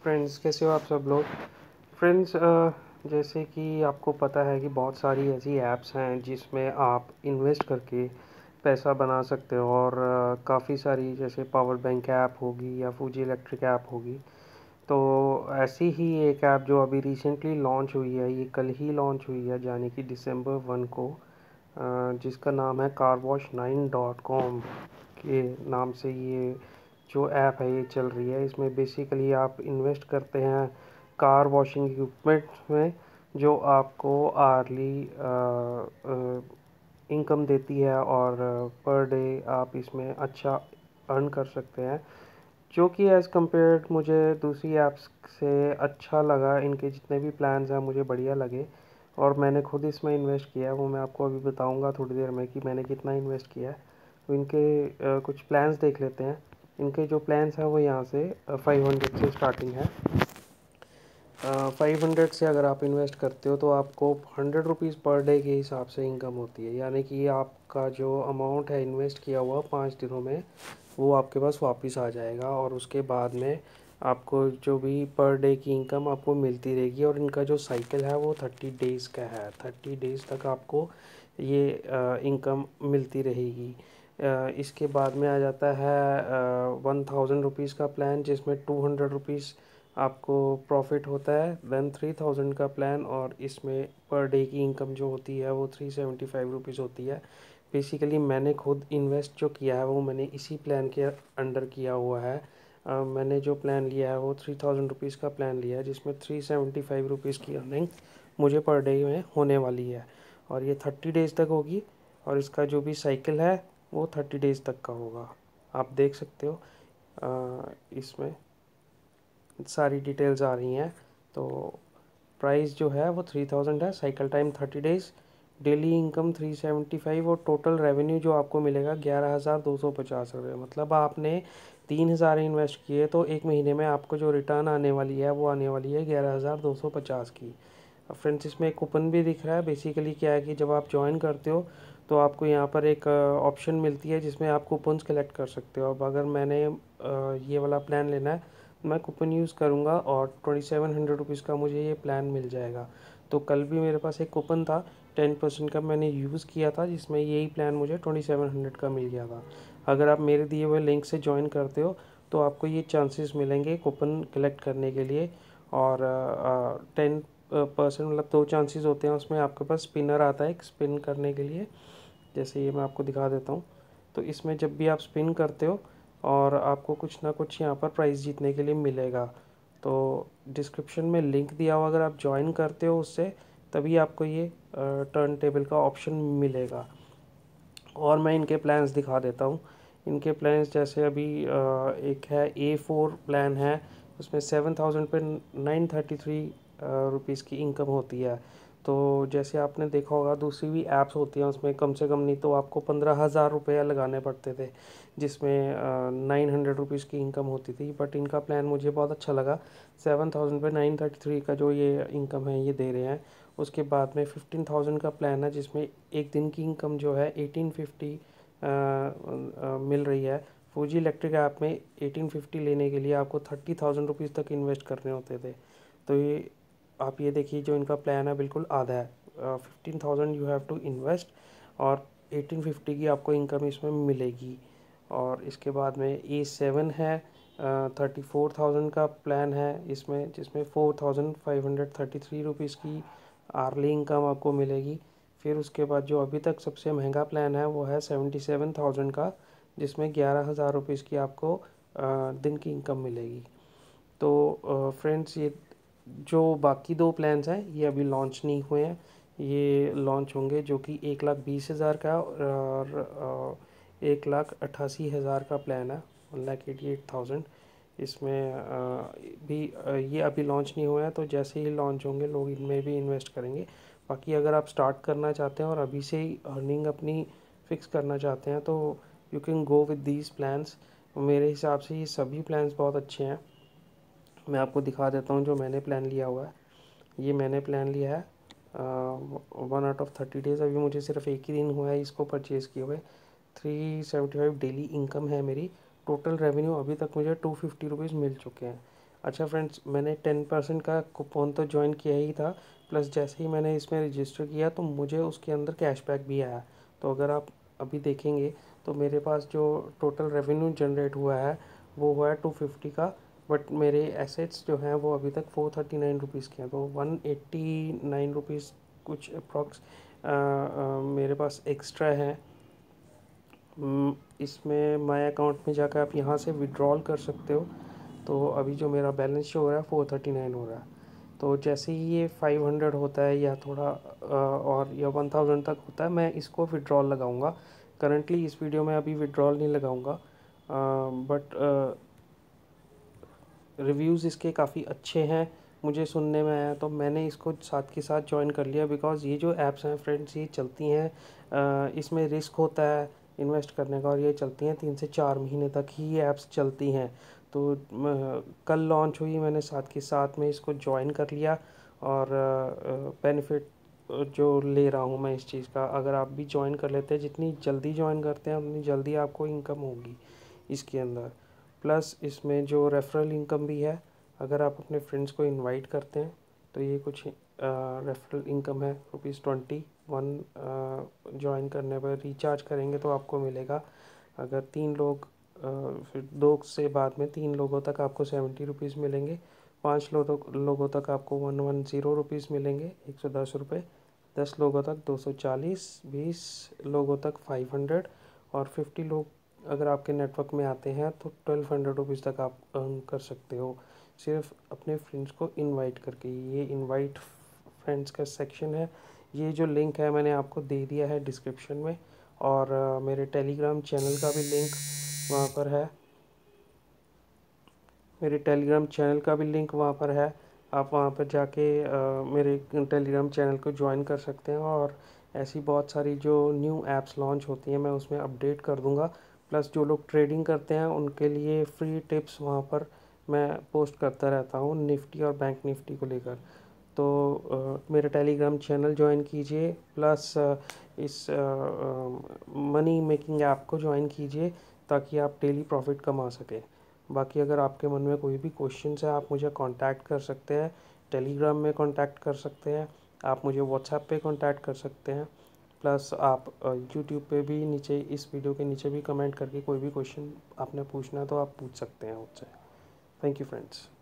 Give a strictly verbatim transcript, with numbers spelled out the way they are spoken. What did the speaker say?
Friends, कैसे हो आप सब लोग। फ्रेंड्स, अ, जैसे कि आपको पता है कि बहुत सारी ऐसी ऐप्स हैं जिसमें आप इन्वेस्ट करके पैसा बना सकते हो और काफ़ी सारी, जैसे पावर बैंक ऐप होगी या फूजी इलेक्ट्रिक ऐप होगी। तो ऐसी ही एक ऐप जो अभी रिसेंटली लॉन्च हुई है, ये कल ही लॉन्च हुई है, यानी कि दिसंबर वन को, अ, जिसका नाम है car wash nine dot com के नाम से ये जो ऐप है ये चल रही है। इसमें बेसिकली आप इन्वेस्ट करते हैं कार वॉशिंग इक्विपमेंट में, जो आपको आर्ली इनकम देती है और पर डे आप इसमें अच्छा अर्न कर सकते हैं, जो कि एज़ कम्पेयर्ड मुझे दूसरी ऐप्स से अच्छा लगा। इनके जितने भी प्लान्स हैं मुझे बढ़िया लगे और मैंने खुद इसमें इन्वेस्ट किया है। वो मैं आपको अभी बताऊंगा थोड़ी देर में कि मैंने कितना इन्वेस्ट किया है। तो इनके अ, कुछ प्लान्स देख लेते हैं। इनके जो प्लान्स हैं वो यहाँ से फाइव हंड्रेड से स्टार्टिंग है। फाइव हंड्रेड से अगर आप इन्वेस्ट करते हो तो आपको हंड्रेड रुपीज़ पर डे के हिसाब से इनकम होती है, यानी कि आपका जो अमाउंट है इन्वेस्ट किया हुआ पाँच दिनों में वो आपके पास वापस आ जाएगा और उसके बाद में आपको जो भी पर डे की इनकम आपको मिलती रहेगी। और इनका जो साइकिल है वो थर्टी डेज़ का है। थर्टी डेज़ तक आपको ये इनकम मिलती रहेगी। अ, इसके बाद में आ जाता है वन थाउजेंड रुपीज़ का प्लान, जिसमें टू हंड्रेड रुपीज़ आपको प्रॉफिट होता है। देन थ्री थाउजेंड का प्लान, और इसमें पर डे की इनकम जो होती है वो थ्री सेवेंटी फाइव रुपीज़ होती है। बेसिकली मैंने खुद इन्वेस्ट जो किया है वो मैंने इसी प्लान के अंडर किया हुआ है। अ, मैंने जो प्लान लिया है वो थ्री थाउजेंड रुपीज़ का प्लान लिया है, जिसमें थ्री सेवेंटी फाइव रुपीज़ की अर्निंग मुझे पर डे में होने वाली है और ये थर्टी डेज़ तक होगी। और इसका जो भी साइकिल है वो थर्टी डेज़ तक का होगा। आप देख सकते हो अ, इसमें सारी डिटेल्स आ रही हैं। तो प्राइस जो है वो थ्री थाउजेंड है, cycle time thirty days, daily income three seventy five और टोटल रेवेन्यू जो आपको मिलेगा ग्यारह हज़ार दो सौ पचास रुपये। मतलब आपने तीन हज़ार इन्वेस्ट किए तो एक महीने में आपको जो रिटर्न आने वाली है वो आने वाली है ग्यारह हज़ार दो सौ पचास की। फ्रेंड्स, इसमें एक कूपन भी दिख रहा है। बेसिकली क्या है कि जब आप ज्वाइन करते हो तो आपको यहाँ पर एक ऑप्शन मिलती है जिसमें आप कूपन्स कलेक्ट कर सकते हो। अब अगर मैंने अ, ये वाला प्लान लेना है, मैं कूपन यूज़ करूँगा और ट्वेंटी सेवन हंड्रेड रुपीज़ का मुझे ये प्लान मिल जाएगा। तो कल भी मेरे पास एक कूपन था टेन परसेंट का, मैंने यूज़ किया था, जिसमें यही प्लान मुझे ट्वेंटी सेवन हंड्रेड का मिल गया था। अगर आप मेरे दिए हुए लिंक से ज्वाइन करते हो तो आपको ये चांसेस मिलेंगे कूपन कलेक्ट करने के लिए। और टेन परसेंट मतलब दो चांसेस होते हैं उसमें। आपके पास स्पिनर आता है एक स्पिन करने के लिए, जैसे ये मैं आपको दिखा देता हूँ। तो इसमें जब भी आप स्पिन करते हो और आपको कुछ ना कुछ यहाँ पर प्राइज़ जीतने के लिए मिलेगा। तो डिस्क्रिप्शन में लिंक दिया हुआ, अगर आप ज्वाइन करते हो उससे तभी आपको ये टर्न टेबल का ऑप्शन मिलेगा। और मैं इनके प्लान्स दिखा देता हूँ। इनके प्लान्स जैसे अभी अ, एक है ए फोर प्लान है, उसमें सेवन थाउजेंड पे नाइन थर्टी थ्री रुपीज़ की इनकम होती है। तो जैसे आपने देखा होगा दूसरी भी ऐप्स होती हैं उसमें कम से कम नहीं तो आपको पंद्रह हज़ार रुपये लगाने पड़ते थे, जिसमें नाइन हंड्रेड रुपीज़ की इनकम होती थी। बट इनका प्लान मुझे बहुत अच्छा लगा। सेवन थाउजेंड पे नाइन थर्टी थ्री का जो ये इनकम है ये दे रहे हैं। उसके बाद में फिफ्टीन थाउजेंड का प्लान है, जिसमें एक दिन की इनकम जो है एटीन फिफ्टी मिल रही है। फूजी इलेक्ट्रिक ऐप में एटीन फिफ्टी लेने के लिए आपको थर्टी थाउजेंड रुपीज़ तक इन्वेस्ट करने होते थे। तो ये आप ये देखिए जो इनका प्लान है बिल्कुल आधा है। Fifteen thousand you have to invest और एटीन फिफ्टी की आपको इनकम इसमें मिलेगी। और इसके बाद में ए सेवन है, थर्टी फोर थाउजेंड का प्लान है इसमें, जिसमें four thousand five hundred thirty three rupees की आर्ली इनकम आपको मिलेगी। फिर उसके बाद जो अभी तक सबसे महंगा प्लान है वो है सेवेंटी सेवन थाउजेंड का, जिसमें ग्यारह हज़ार रुपीज़ की आपको अ, दिन की इनकम मिलेगी। तो फ्रेंड्स, ये जो बाकी दो प्लान्स हैं ये अभी लॉन्च नहीं हुए हैं, ये लॉन्च होंगे, जो कि एक लाख बीस हज़ार का और एक लाख अट्ठासी हज़ार का प्लान है, one lakh eighty eight thousand. इसमें अ, भी अ, ये अभी लॉन्च नहीं हुआ है, तो जैसे ही लॉन्च होंगे लोग इनमें भी इन्वेस्ट करेंगे। बाकी अगर आप स्टार्ट करना चाहते हैं और अभी से ही अर्निंग अपनी फिक्स करना चाहते हैं तो you can go with these plans. मेरे हिसाब से ये सभी प्लान्स बहुत अच्छे हैं। मैं आपको दिखा देता हूँ जो मैंने प्लान लिया हुआ है। ये मैंने प्लान लिया है one out of thirty days. अभी मुझे सिर्फ एक ही दिन हुआ है इसको परचेज़ किए हुए। Three seventy five daily income है मेरी। टोटल रेवेन्यू अभी तक मुझे टू फिफ्टी रुपीज़ मिल चुके हैं। अच्छा फ्रेंड्स, मैंने टेन परसेंट का कूपन तो ज्वाइन किया ही था, प्लस जैसे ही मैंने इसमें रजिस्टर किया तो मुझे उसके अंदर कैशबैक भी आया। तो अगर आप अभी देखेंगे तो मेरे पास जो टोटल रेवेन्यू जनरेट हुआ है वो हुआ है टू फिफ्टी का, बट मेरे एसेट्स जो हैं वो अभी तक फोर थर्टी नाइन रुपीज़ के हैं, तो वन एट्टी नाइन रुपीज़ कुछ अप्रॉक्स मेरे पास एक्स्ट्रा है। हम्म, इसमें माय अकाउंट में जाकर आप यहाँ से विड्रॉल कर सकते हो। तो अभी जो मेरा बैलेंस शो हो रहा है फोर थर्टी नाइन हो रहा है। तो जैसे ही ये फाइव हंड्रेड होता है या थोड़ा अ, और या वन थाउजेंड तक होता है, मैं इसको विड्रॉल लगाऊंगा। करंटली इस वीडियो में अभी विड्रॉल नहीं लगाऊंगा, बट रिव्यूज़ इसके काफ़ी अच्छे हैं मुझे सुनने में आया, तो मैंने इसको साथ के साथ ज्वाइन कर लिया। बिकॉज़ ये जो ऐप्स हैं फ्रेंड्स, ये चलती हैं, अ, इसमें रिस्क होता है इन्वेस्ट करने का, और ये चलती हैं तीन से चार महीने तक ही ये ऐप्स चलती हैं। तो म, कल लॉन्च हुई, मैंने साथ के साथ में इसको ज्वाइन कर लिया, और बेनिफिट जो ले रहा हूँ मैं इस चीज़ का, अगर आप भी ज्वाइन कर लेते हैं, जितनी जल्दी ज्वाइन करते हैं उतनी जल्दी आपको इनकम होगी इसके अंदर। प्लस इसमें जो रेफरल इनकम भी है, अगर आप अपने फ्रेंड्स को इनवाइट करते हैं तो ये कुछ रेफरल इनकम है रुपीज़ ट्वेंटी वन, ज्वाइन करने पर रिचार्ज करेंगे तो आपको मिलेगा। अगर तीन लोग अ, फिर दो से बाद में तीन लोगों तक आपको सेवेंटी रुपीज़ मिलेंगे, पाँच लोगों लोगों तक आपको वन वन ज़ीरो रुपीज़ मिलेंगे, एक सौ दस रुपये, दस लोगों तक दो सौ चालीस, बीस लोगों तक फाइव हंड्रेड, और फिफ्टी लोग अगर आपके नेटवर्क में आते हैं तो ट्वेल्व हंड्रेड रुपीज़ तक आप अर्न कर सकते हो, सिर्फ अपने फ्रेंड्स को इनवाइट करके। ये इनवाइट फ्रेंड्स का सेक्शन है, ये जो लिंक है मैंने आपको दे दिया है डिस्क्रिप्शन में, और अ, मेरे टेलीग्राम चैनल का भी लिंक वहाँ पर है, मेरे टेलीग्राम चैनल का भी लिंक वहाँ पर है। आप वहाँ पर जाके अ, मेरे टेलीग्राम चैनल को ज्वाइन कर सकते हैं, और ऐसी बहुत सारी जो न्यू ऐप्स लॉन्च होती हैं मैं उसमें अपडेट कर दूँगा। प्लस जो लोग ट्रेडिंग करते हैं उनके लिए फ्री टिप्स वहाँ पर मैं पोस्ट करता रहता हूँ, निफ्टी और बैंक निफ्टी को लेकर। तो अ, मेरा टेलीग्राम चैनल ज्वाइन कीजिए, प्लस अ, इस मनी मेकिंग ऐप को ज्वाइन कीजिए, ताकि आप डेली प्रॉफिट कमा सकें। बाकी अगर आपके मन में कोई भी क्वेश्चंस है, आप मुझे कांटेक्ट कर सकते हैं, टेलीग्राम में कांटेक्ट कर सकते हैं, आप मुझे व्हाट्सएप पे कांटेक्ट कर सकते हैं। प्लस आप यूट्यूब पे भी नीचे इस वीडियो के नीचे भी कमेंट करके कोई भी क्वेश्चन आपने पूछना है तो आप पूछ सकते हैं मुझसे। Thank you friends.